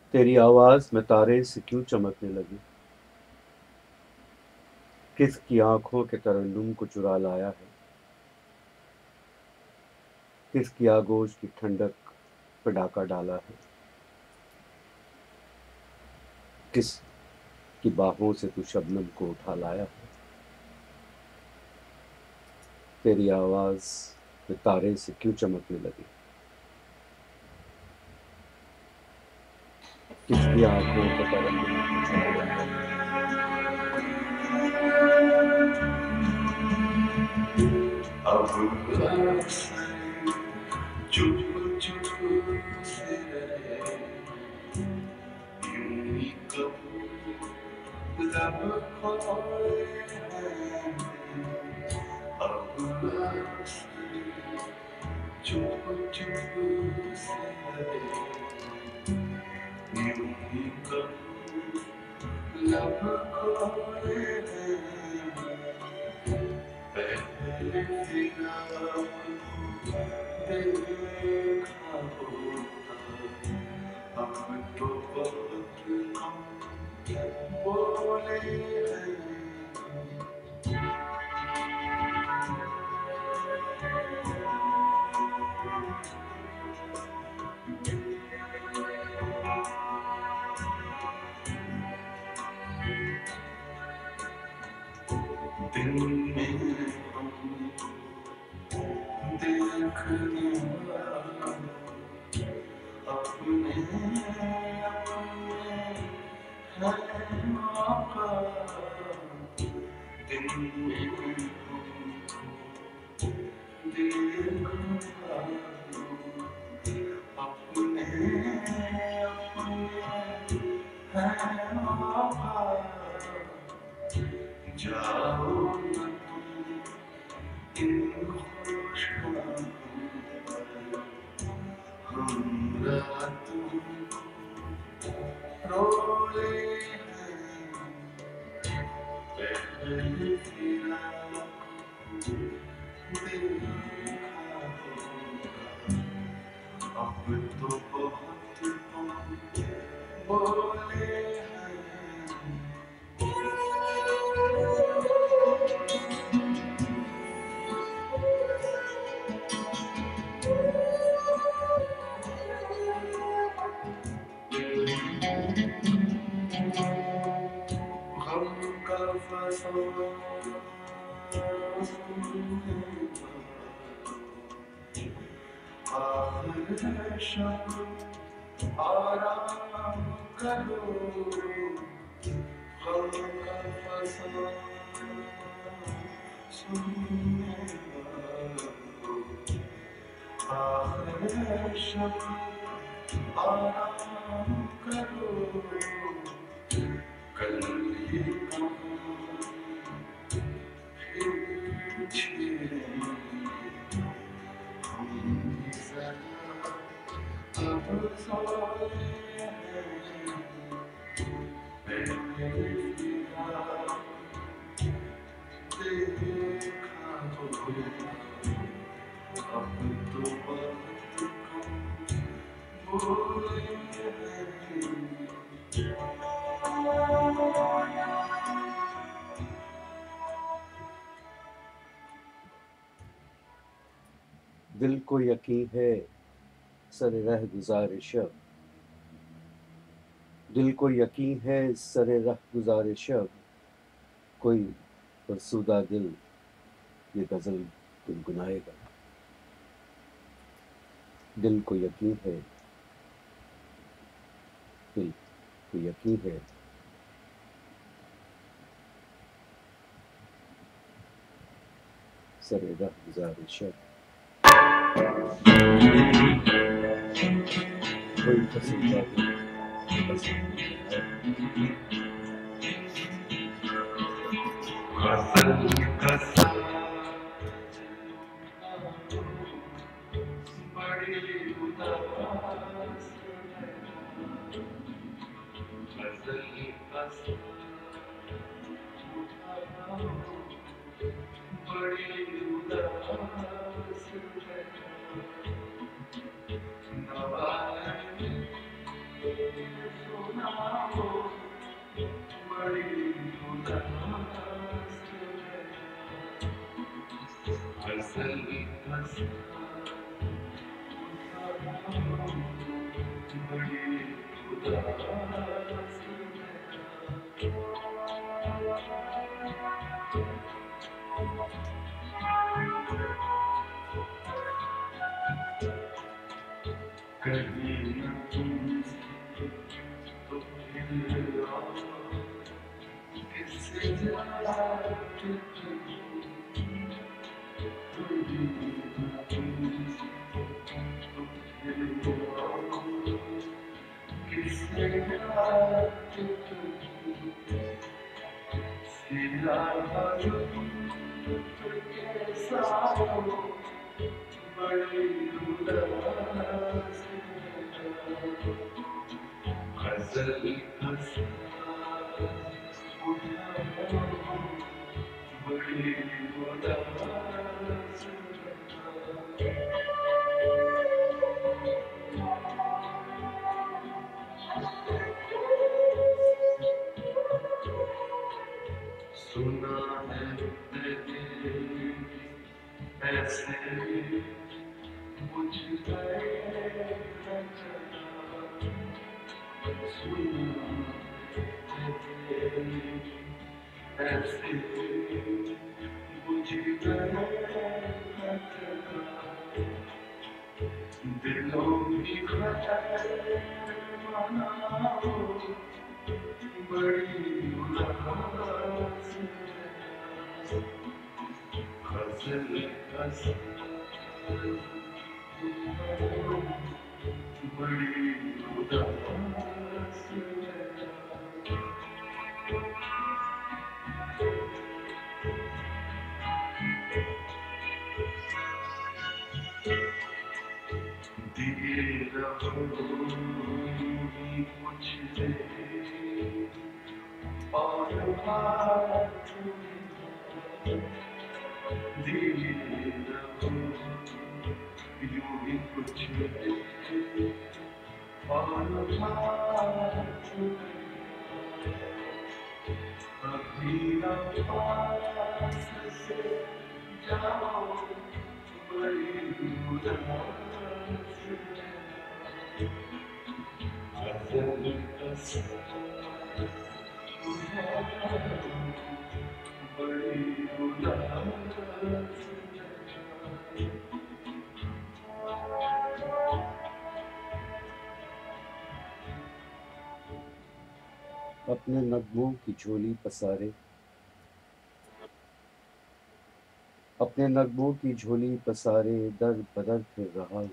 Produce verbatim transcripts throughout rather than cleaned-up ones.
तेरी आवाज में तारे से क्यों चमकने लगे, किसकी आंखों के तरन्नुम को चुरा लाया है, किसकी आगोश की ठंडक पे डाका डाला है, किस की बाहों से तू शबनम को उठा लाया है। तेरी आवाज में तारे से क्यों चमकने लगे, किसकी आंखों के तरन्नुम को चुरा लाया है। अब चुप चुप से रहे, यूं ही कब लब खोए हैं। अब चुप चुप से रहे, यूं ही कब लब खोए हैं। पहले फिरा देखा होता, अब तो बहुत कम बोले हैं। दिन में हम देखने अपने अपने हैं मौका। दिन में हमको देखना अपने अपने हैं मौका। जाओ न तुम इन खुशबुओं पर, हम रातों रोए हैं। पहले फिरा देखा होगा, अब तो बहुत कम बोले हैं। गम का फसाना आखिर शब आराम करो। गम का फसाना सुनने वालों, आखिर शब आराम करो। कल ये गम फिर छेड़ेंगे, हम जरा अब सोए हैं। पहले फिरा देखा होगा, अब तो बहुत कम बोले हैं। दिल को यकीन है सरे रह गुज़ारे शब, दिल को यकीन है सरे रह गुज़ारे शब, कोई फरसुदा दिल ये गज़ल गुनगुनाएगा। दिल को यकीन है, दिल को यकीन है सरे रह गुज़ारे शब, कोई फरसुदा दिल ये गज़ल गुनगुनाएगा। बड़ी उदास गज़ल बस बड़ी उदास नवाज़ बड़ी उदास कहीं न तुमसे तो फिर आओ किससे जाके कहीं न तुमसे तो फिर आओ किससे जाके सिला के साथ बड़ी उदास गजल बड़ी उदास सुना है तेरे ऐसे मुझ गए सुना ऐसे मुझ गए दिलों की खैर मनाओ बड़ी उदास गजल गजल बड़ी उदास दिए रहो कुछ दे और हाथ दिए रहो यूं ही कुछ दे और हाथ अभी न पास से जाओ बड़ी उदास गजल गजल बड़ी उदास अपने नगमों की झोली पसारे अपने नगमों की झोली पसारे दर बदर फिर रहा हूँ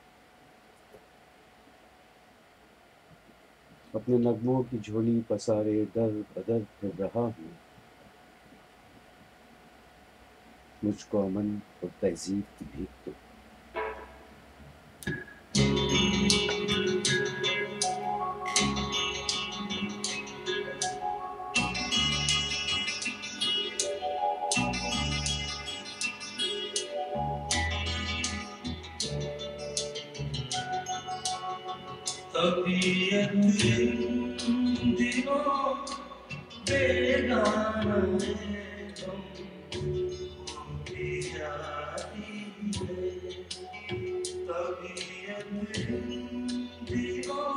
अपने नगमों की झोली पसारे दर बदर फिर रहा हूँ मुझको अमन और तहजीब की भीख दो तबीयत इन दिनों बेगाना है होती जाती है तबीयत इन दिनों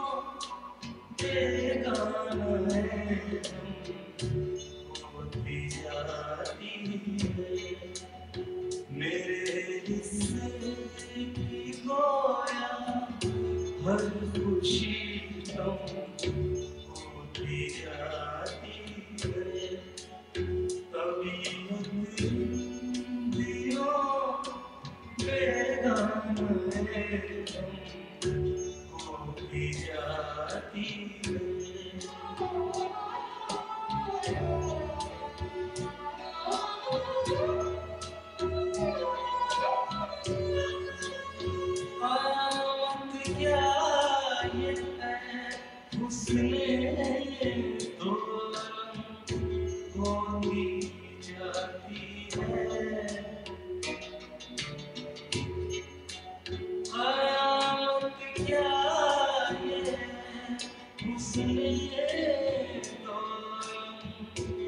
बेगाना है होती जाती है मेरे हिस्से की गोया हर खुशी गम होती जाती है तबीयत दियों बेगाम है होती जाती है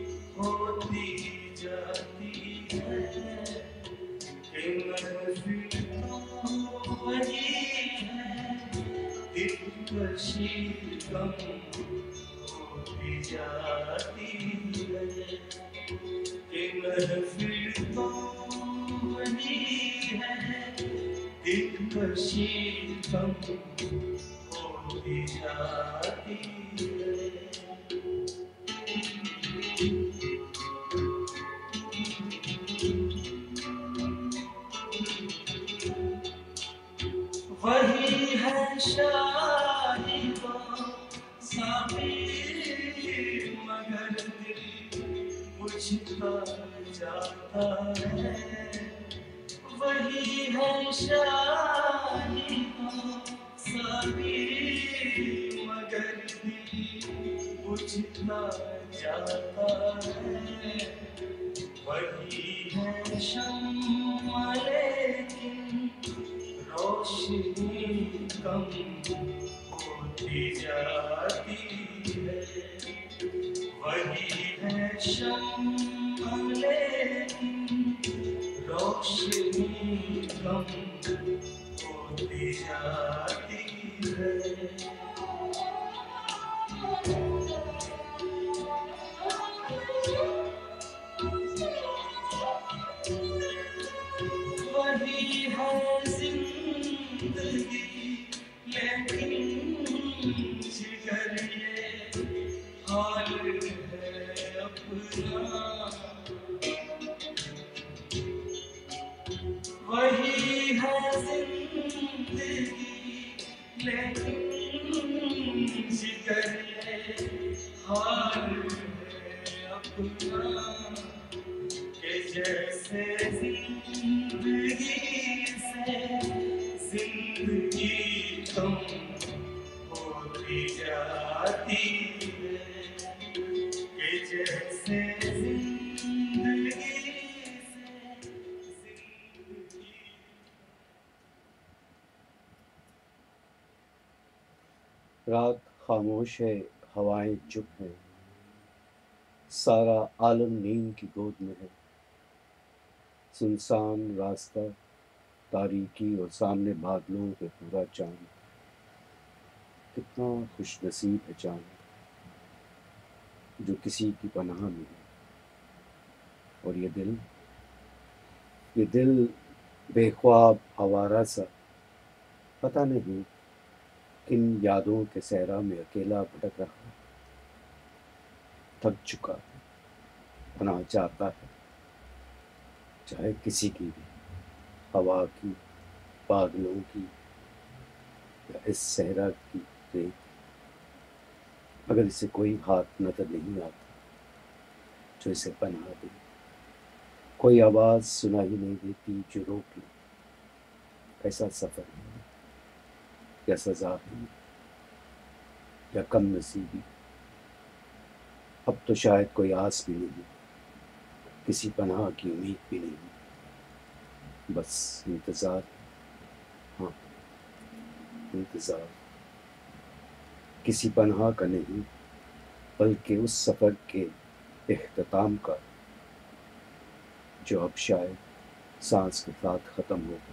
होती जाती है दिलकशी कम होती जाती है कि महफिल तो वही है, दिलकशी कम होती जाती है। वही है शाही तो साबी, मगर दिल बुझता जाता है। वही है शाही तो साबी, मगर दिल बुझता जाता है। वही है शम्मा लेकिन रोशनी कम होती जाती है। वही है शम्मा लेकिन रोशनी कम होती जाती है। वही है जिंदगी लेकिन जिगर ये हाल है अपना। वही है जिंदगी लेकिन जिगर ये हाल है अपना। कि जैसे जिंदगी से जिंदगी कम होती जाती है। कि जैसे जिंदगी से जिंदगी। रात खामोश है, हवाएं चुप हैं, सारा आलम नींद की गोद में है। सुनसान रास्ता, तारीकी और सामने बादलों पे पूरा चांद। कितना खुशनसीब है चांद जो किसी की पनाह में है। और ये दिल ये दिल बेख्वाब आवारा सा, पता नहीं किन यादों के सहरा में अकेला भटक रहा है। थक चुका है, पनाह चाहता है, चाहे किसी की भी, हवा की, बादलों की या इस सहरा की रेत। अगर इसे कोई हाथ नजर नहीं आता जो इसे पनाह दे, कोई आवाज़ सुनाई नहीं देती जो रोक ले। कैसा सफ़र है, या सज़ा है, या कम नसीबी। अब तो शायद कोई आस भी नहीं, किसी पनाह की उम्मीद भी नहीं, बस इंतज़ार। हाँ, इंतज़ार किसी पनाह का नहीं, बल्कि उस सफ़र के इख्तिताम का जो अब शायद सांस के साथ ख़त्म होगा।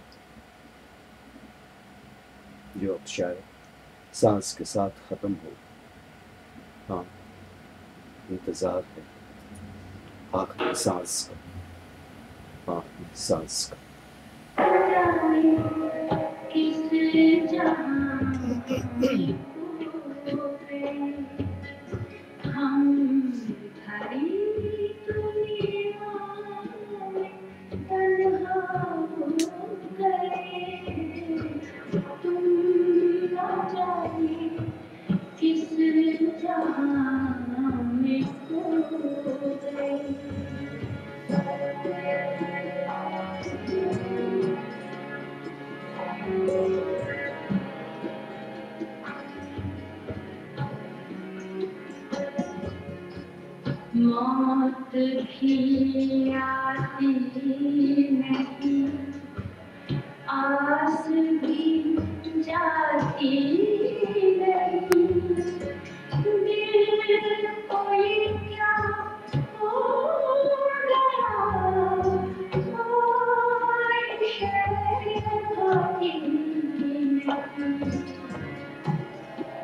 जो अब शायद सांस के साथ ख़त्म होगा। हाँ, इंतज़ार है आखिरी सांस का, आखिरी सांस का। मौत भी आती नहीं, आस भी जाती नहीं। दिल कोई क्या हो गया, कोई शय होती नहीं।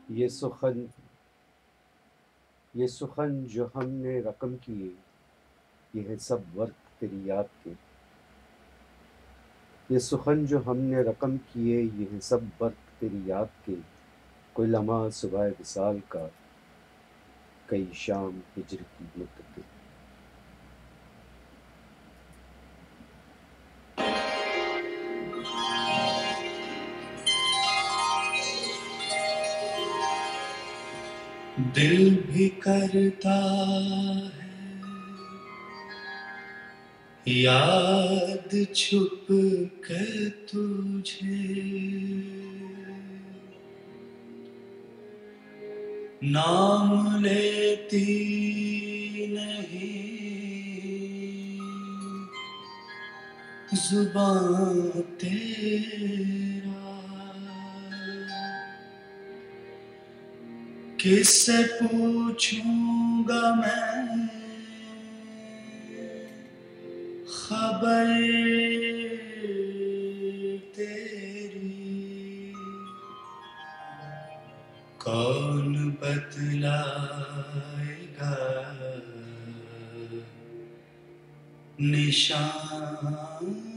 ये सुखन ये सुखन जो हमने रकम किए, ये है सब वर्क तेरी याद के। ये सुखन जो हमने रकम किए, ये है सब वर्क तेरी याद के। कोई लम्हा सुबह विसाल का, कई शाम हिजर की मुद्दत। दिल भी करता है याद छुप कर तुझे, नाम लेती नहीं जुबान तेरा, किससे पूछूंगा मैं खबर तेरी, कौन बतलाएगा निशान